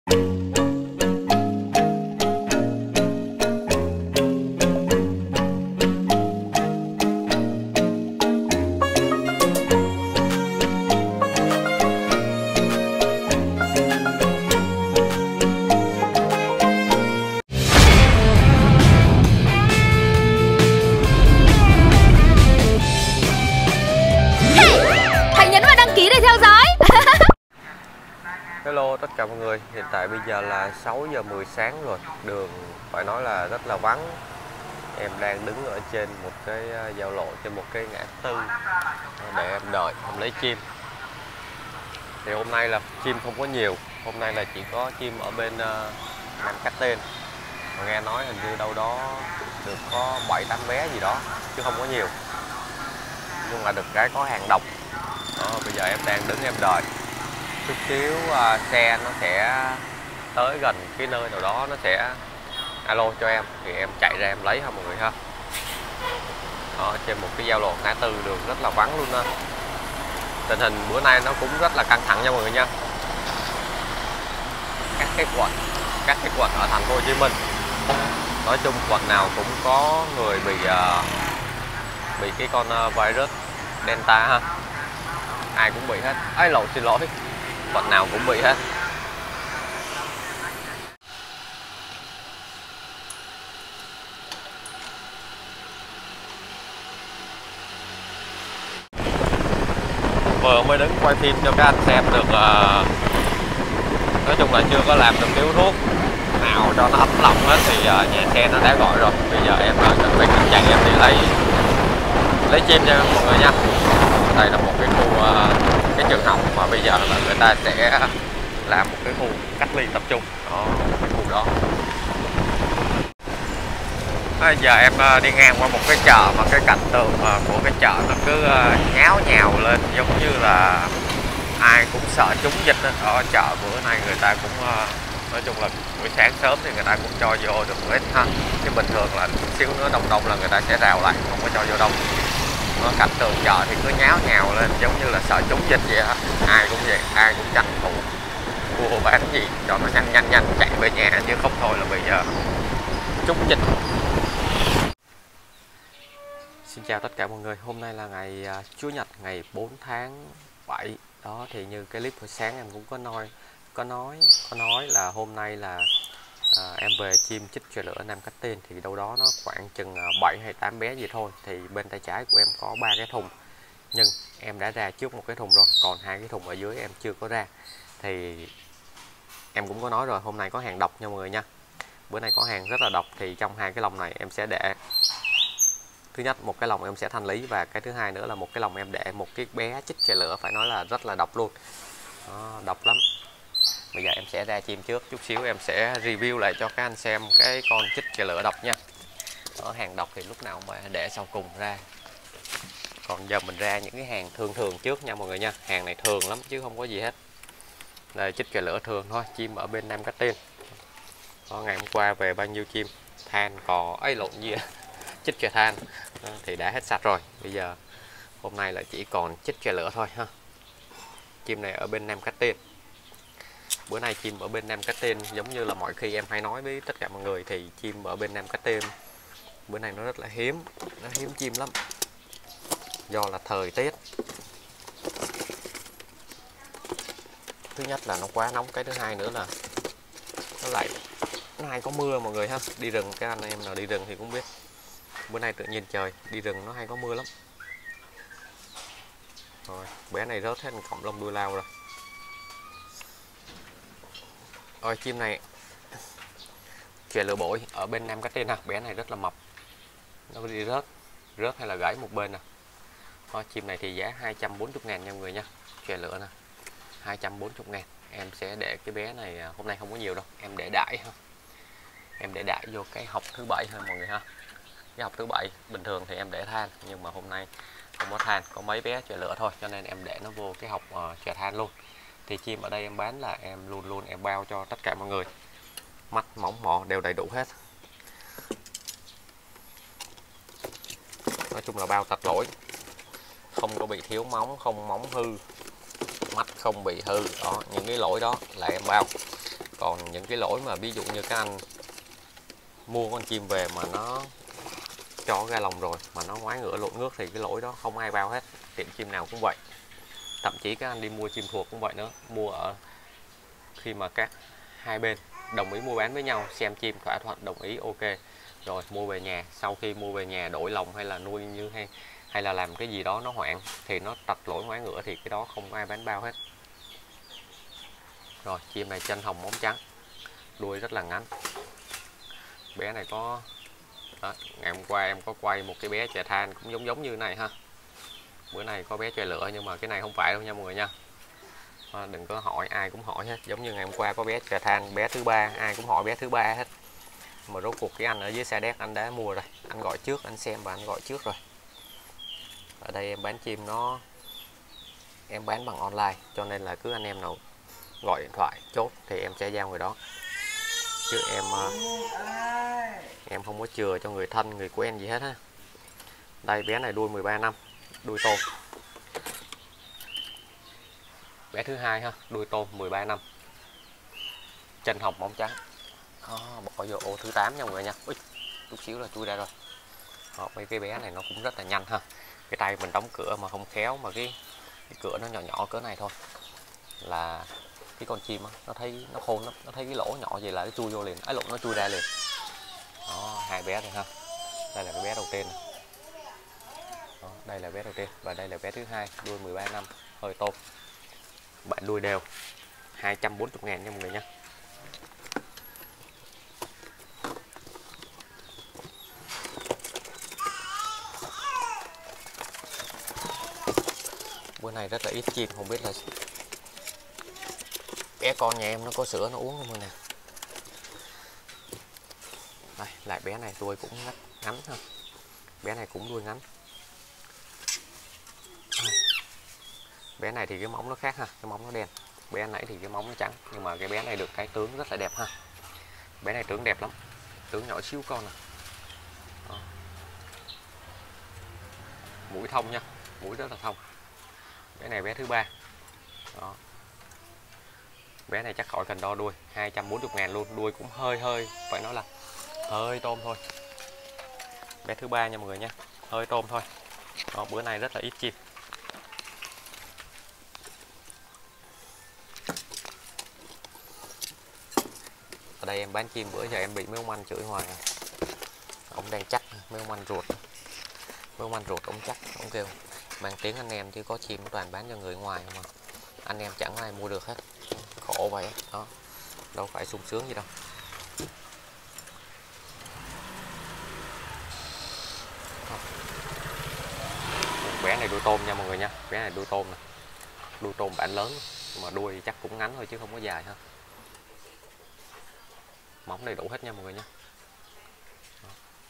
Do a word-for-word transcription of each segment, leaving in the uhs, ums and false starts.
Hello tất cả mọi người, hiện tại bây giờ là sáu giờ mười sáng rồi. Đường phải nói là rất là vắng. Em đang đứng ở trên một cái giao lộ, trên một cái ngã tư để em đợi, em lấy chim. Thì hôm nay là chim không có nhiều. Hôm nay là chỉ có chim ở bên uh, Nam Cát Tiên. Mà nghe nói hình như đâu đó được có bảy tám bé gì đó, chứ không có nhiều. Nhưng mà được cái có hàng độc. Đó, bây giờ em đang đứng em đợi. Chút xíu uh, xe nó sẽ tới gần cái nơi nào đó, nó sẽ alo cho em thì em chạy ra em lấy ha mọi người ha. Đó, trên một cái giao lộ ngã tư, đường rất là vắng luôn đó. Tình hình bữa nay nó cũng rất là căng thẳng nha mọi người nha. Các cái quận các cái quận ở thành phố Hồ Chí Minh, nói chung quận nào cũng có người bị uh, bị cái con uh, virus Delta ha. Ai cũng bị hết. Ấy lộn, xin lỗi, quận nào cũng bị hết. Vừa mới đứng quay phim cho các anh xem được, uh, nói chung là chưa có làm được điếu thuốc nào cho nó ấm lòng hết thì uh, nhà xe nó đã gọi rồi. Bây giờ em uh, chuẩn bị chạy em đi lấy lấy chim nha mọi người nha. Đây là một cái khu uh, cái trường học mà bây giờ là người ta sẽ làm một cái khu cách ly tập trung. Đó, cái khu đó. Bây giờ em đi ngang qua một cái chợ mà cái cảnh tượng của cái chợ nó cứ nháo nhào lên, giống như là ai cũng sợ trúng dịch đó. Ở chợ bữa nay người ta cũng nói chung là buổi sáng sớm thì người ta cũng cho vô được một ít ha, chứ bình thường là xíu nữa đông đông là người ta sẽ rào lại, không có cho vô đông. Nó cảnh tượng chợ thì cứ nháo nhào lên giống như là sợ trúng dịch vậy á. Ai cũng vậy, ai cũng tranh thủ mua bán gì cho nó nhanh nhanh nhanh chạy về nhà, chứ không thôi là bây giờ trúng dịch. Xin chào tất cả mọi người, hôm nay là ngày uh, Chủ nhật ngày bốn tháng bảy. Đó thì như cái clip hồi sáng em cũng có nói có nói có nói là hôm nay là uh, em về chim chích chòe lửa Nam Cát Tiên, thì đâu đó nó khoảng chừng uh, bảy hay tám bé gì thôi. Thì bên tay trái của em có ba cái thùng, nhưng em đã ra trước một cái thùng rồi, còn hai cái thùng ở dưới em chưa có ra. Thì em cũng có nói rồi, hôm nay có hàng độc nha mọi người nha. Bữa nay có hàng rất là độc, thì trong hai cái lồng này em sẽ để, thứ nhất một cái lồng em sẽ thanh lý, và cái thứ hai nữa là một cái lồng em để một cái bé chích chòe lửa, phải nói là rất là độc luôn. Đó, độc lắm. Bây giờ em sẽ ra chim trước, chút xíu em sẽ review lại cho các anh xem cái con chích chòe lửa độc nha. Ở hàng độc thì lúc nào mà để sau cùng ra. Còn giờ mình ra những cái hàng thường thường trước nha mọi người nha. Hàng này thường lắm chứ không có gì hết. Đây, chích chòe lửa thường thôi, chim ở bên Nam Cát Tiên. Đó, ngày hôm qua về bao nhiêu chim than cò ấy lộn gì chích chòe than. Đó, thì đã hết sạch rồi. Bây giờ hôm nay là chỉ còn chích chòe lửa thôi ha. Chim này ở bên Nam Cát Tiên. Bữa nay chim ở bên Nam Cát Tiên giống như là mọi khi em hay nói với tất cả mọi người, thì chim ở bên Nam Cát Tiên bữa nay nó rất là hiếm, nó hiếm chim lắm. Do là thời tiết, thứ nhất là nó quá nóng, cái thứ hai nữa là nó lại nó hay có mưa mọi người ha. Đi rừng, các anh em nào đi rừng thì cũng biết, bữa nay tự nhiên trời đi rừng nó hay có mưa lắm. Rồi bé này rớt hết cọng lông đuôi lao rồi. Rồi chim này chòe lửa bội ở bên Nam Cát Tiên ha. Bé này rất là mập, nó đi rớt rớt hay là gãy một bên nè. Thôi, chim này thì giá hai trăm bốn mươi ngàn nha mọi người nha. Chòe lửa nè, hai trăm bốn mươi ngàn. Em sẽ để cái bé này, hôm nay không có nhiều đâu, em để đại ha. Em để đại vô cái học thứ bảy thôi mọi người ha. Cái học thứ bảy bình thường thì em để than, nhưng mà hôm nay không có than, có mấy bé chòe lửa thôi, cho nên em để nó vô cái học uh, chòe than luôn. Thì chim ở đây em bán là em luôn luôn em bao cho tất cả mọi người, mắt móng mỏ đều đầy đủ hết. Nói chung là bao tạch lỗi, không có bị thiếu móng, không móng hư, mắt không bị hư. Đó, những cái lỗi đó là em bao. Còn những cái lỗi mà ví dụ như các anh mua con chim về mà nó cho ra lồng rồi mà nó ngoái ngửa lộn ngước thì cái lỗi đó không ai bao hết, tiệm chim nào cũng vậy. Thậm chí các anh đi mua chim thuộc cũng vậy nữa, mua ở khi mà các hai bên đồng ý mua bán với nhau, xem chim thỏa thuận đồng ý ok rồi mua về nhà, sau khi mua về nhà đổi lồng hay là nuôi như hay hay là làm cái gì đó nó hoảng thì nó tạch lỗi ngoái ngửa thì cái đó không ai bán bao hết. Rồi chim này chân hồng móng trắng, đuôi rất là ngắn. Bé này có đó, ngày hôm qua em có quay một cái bé chè than cũng giống giống như này ha. Bữa nay có bé chè lửa nhưng mà cái này không phải đâu nha mọi người nha. À, đừng có hỏi, ai cũng hỏi hết. Giống như ngày hôm qua có bé chè than bé thứ ba, ai cũng hỏi bé thứ ba hết. Mà rốt cuộc cái anh ở dưới Sa Đéc anh đã mua rồi, anh gọi trước, anh xem và anh gọi trước rồi. Ở đây em bán chim nó em bán bằng online cho nên là cứ anh em nào gọi điện thoại chốt thì em sẽ giao người đó, chứ em em không có chừa cho người thân người quen gì hết ha. Đây bé này đuôi mười ba năm, đuôi tôm. Bé thứ hai ha, đuôi tôm mười ba năm, chân hồng móng trắng. À, bỏ vô ô thứ tám nha mọi người nha. Ui, chút xíu là chui ra rồi. Đó, mấy cái bé này nó cũng rất là nhanh ha. Cái tay mình đóng cửa mà không khéo mà cái, cái cửa nó nhỏ nhỏ cỡ này thôi là cái con chim đó, nó thấy nó khôn lắm, nó thấy cái lỗ nhỏ gì là nó chui vô liền, ấy lộn nó chui ra liền. Đó, hai bé này ha. Đây là cái bé đầu tiên này. Đó, đây là bé đầu tiên và đây là bé thứ hai, đuôi mười ba năm, hơi tôm. Bạn đuôi đều hai trăm bốn mươi ngàn nha mọi người nha. Bữa nay rất là ít chim, không biết là bé con nhà em nó có sữa nó uống không nè. Đây, lại bé này đuôi cũng ngắn, ngắn ha. Bé này cũng đuôi ngắn. Bé này thì cái móng nó khác ha, cái móng nó đen. Bé nãy thì cái móng nó trắng, nhưng mà cái bé này được cái tướng rất là đẹp ha. Bé này tướng đẹp lắm, tướng nhỏ xíu con nè. Đó. Mũi thông nha, mũi rất là thông. Bé này bé thứ ba. Đó. Bé này chắc khỏi cần đo đuôi, hai trăm bốn mươi ngàn luôn, đuôi cũng hơi hơi phải nói là hơi tôm thôi. Bé thứ ba nha mọi người nha, hơi tôm thôi. Đó, bữa nay rất là ít chim. Ở đây em bán chim bữa giờ em bị mấy ông anh chửi hoài. Ông đang chắc mấy ông anh ruột, mấy ông anh ruột ông chắc, ông kêu mang tiếng anh em chứ có chim toàn bán cho người ngoài mà anh em chẳng ai mua được hết, khổ vậy đó, đâu phải sung sướng gì đâu. Bé này đuôi tôm nha mọi người nha, bé này đuôi tôm nè, đuôi tôm bản lớn mà đuôi chắc cũng ngắn thôi chứ không có dài ha. Móng đầy đủ hết nha mọi người nha. Đó.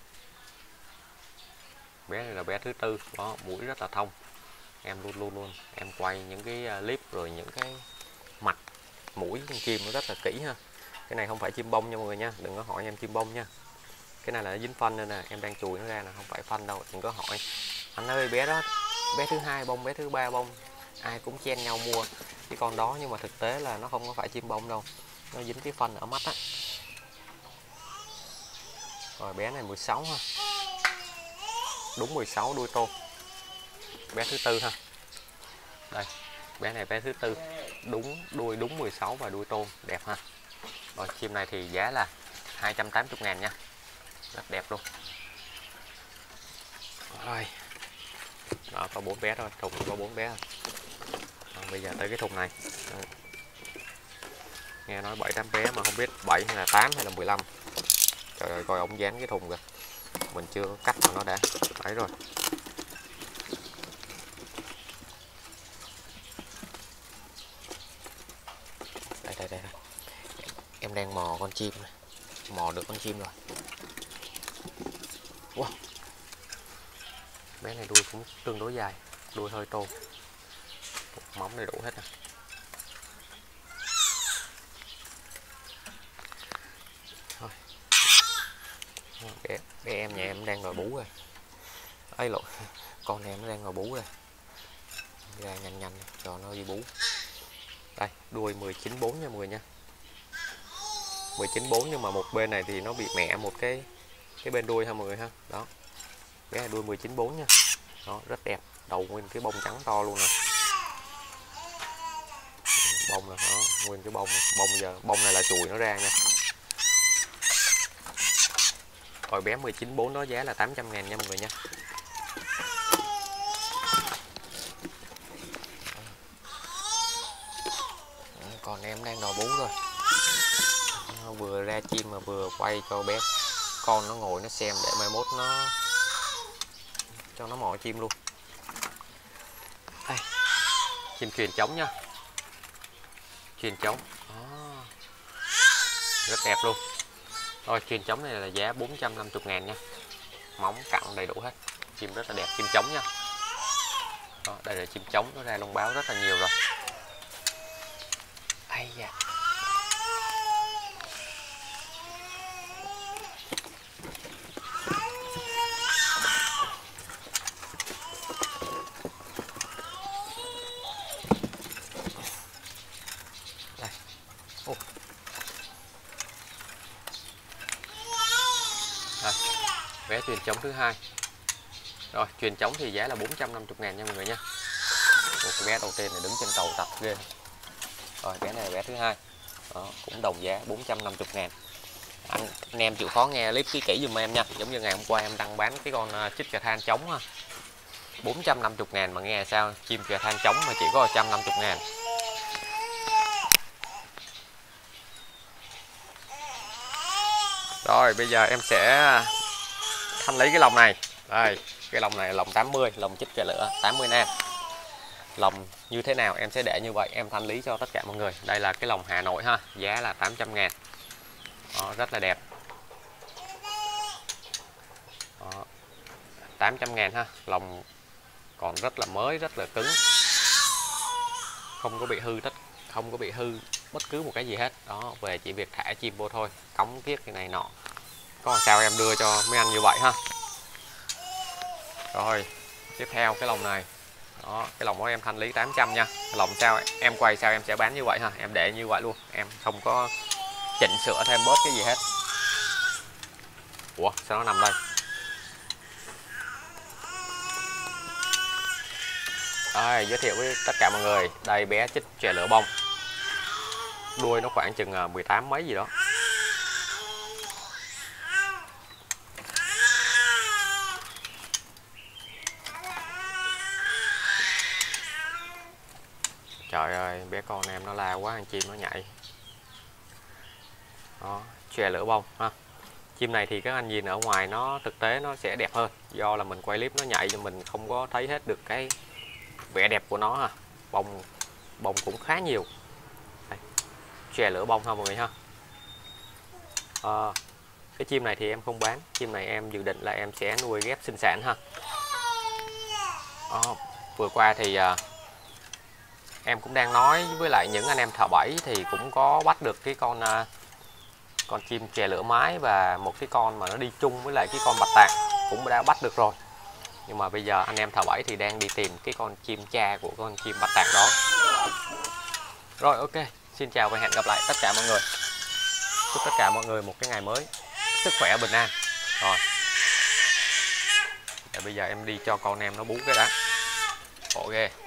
Bé này là bé thứ tư, đó, mũi rất là thông. Em luôn luôn luôn em quay những cái clip rồi những cái mặt mũi con chim nó rất là kỹ ha. Cái này không phải chim bông nha mọi người nha, đừng có hỏi em chim bông nha. Cái này là nó dính phân nên nè, em đang chùi nó ra là không phải phân đâu, đừng có hỏi. Anh ơi bé đó, bé thứ hai bông, bé thứ ba bông, ai cũng chen nhau mua cái con đó, nhưng mà thực tế là nó không có phải chim bông đâu, nó dính cái phân ở mắt á. Rồi bé này mười sáu ha, đúng mười sáu, đuôi tôm. Bé thứ tư ha, đây bé này bé thứ tư, đúng đuôi đúng mười sáu và đuôi tôm đẹp ha. Rồi chim này thì giá là hai trăm tám mươi ngàn nha, rất đẹp luôn. Rồi đó, có bốn bé thôi, thùng có bốn bé thôi. Rồi, bây giờ tới cái thùng này. Rồi. Nghe nói bảy tám bé mà không biết bảy hay là tám hay là mười lăm. Trời ơi, coi ổng dán cái thùng kìa, mình chưa có cắt mà nó đã ấy rồi. Đây đây đây, em đang mò con chim này, mò được con chim rồi. Wow, bé này đuôi cũng tương đối dài, đuôi hơi tôm, móng đầy đủ hết nè. Thôi. Bé, bé em nhà em đang ngồi bú rồi, ấy lộn, con em nó đang ngồi bú rồi, ra nhanh nhanh cho nó đi bú. Đây đuôi mười chín bốn nha mọi người nha. mười chín bốn, nhưng mà một bên này thì nó bị mẹ một cái cái bên đuôi ha mọi người ha. Đó, bé này đuôi mười chín bốn nha. Đó, rất đẹp, đầu nguyên cái bông trắng to luôn nè. Bông này, đó, nguyên cái bông này. Bông giờ bông này là chùi nó ra nha. Rồi bé mười chín bốn đó giá là tám trăm ngàn nha mọi người nha. Còn em đang đòi bú rồi. Nó vừa ra chim mà vừa quay cho bé con nó ngồi nó xem để mai mốt nó cho nó mò chim luôn. Đây, chim truyền trống nha. Truyền trống. Đó. Rất đẹp luôn. Rồi truyền trống này là giá bốn trăm năm mươi ngàn nha. Móng cặn đầy đủ hết. Chim rất là đẹp, chim trống nha. Đó, đây là chim trống, nó ra lông báo rất là nhiều rồi. Ây da. Đây. Ô. À, bé truyền trống thứ hai. Rồi truyền trống thì giá là bốn trăm năm mươi ngàn nha mọi người nha. Một cái bé đầu tiên này đứng trên cầu tập ghê. Rồi bé này là bé thứ hai. Đó, cũng đồng giá bốn trăm năm mươi ngàn. Anh, anh em chịu khó nghe clip kỹ kỹ dùm em nha. Giống như ngày hôm qua em đăng bán cái con uh, chích cà than trống ha. bốn trăm năm mươi ngàn mà nghe sao chim cà than trống mà chỉ có một trăm năm mươi ngàn. Rồi bây giờ em sẽ thanh lý cái lồng này. Đây, cái lồng này là lồng tám mươi, lồng chích kè lửa tám mươi nam. Lồng như thế nào em sẽ để như vậy, em thanh lý cho tất cả mọi người. Đây là cái lồng Hà Nội ha, giá là tám trăm ngàn. Đó, rất là đẹp. Đó, tám trăm ngàn ha, lồng còn rất là mới, rất là cứng. Không có bị hư tất, không có bị hư bất cứ một cái gì hết. Đó, về chỉ việc thả chim vô thôi, cống kiết cái này nọ. Có sao em đưa cho mấy anh như vậy ha. Rồi, tiếp theo cái lồng này. Đó, cái lồng của em thanh lý tám trăm nha. Lồng sao em quay sao em sẽ bán như vậy ha, em để như vậy luôn, em không có chỉnh sửa thêm bớt cái gì hết. Ủa sao nó nằm đây? Đây, giới thiệu với tất cả mọi người, đây bé chích chè lửa bông. Đuôi nó khoảng chừng mười tám mấy gì đó. Trời ơi, bé con em nó la quá, con chim nó nhảy. Đó, chè lửa bông ha. Chim này thì các anh nhìn ở ngoài nó thực tế nó sẽ đẹp hơn, do là mình quay clip nó nhảy cho mình không có thấy hết được cái vẻ đẹp của nó ha. Bông bông cũng khá nhiều. Đây, chè lửa bông ha mọi người ha. À, cái chim này thì em không bán, chim này em dự định là em sẽ nuôi ghép sinh sản ha. À, vừa qua thì à, em cũng đang nói với lại những anh em thợ bẫy thì cũng có bắt được cái con à, con chim chè lửa mái và một cái con mà nó đi chung với lại cái con bạch tạng cũng đã bắt được rồi. Nhưng mà bây giờ anh em thợ bẫy thì đang đi tìm cái con chim cha của con chim bạch tạng đó. Rồi ok, xin chào và hẹn gặp lại tất cả mọi người. Chúc tất cả mọi người một cái ngày mới sức khỏe bình an. Rồi, để bây giờ em đi cho con em nó bú cái đã. Khổ ghê.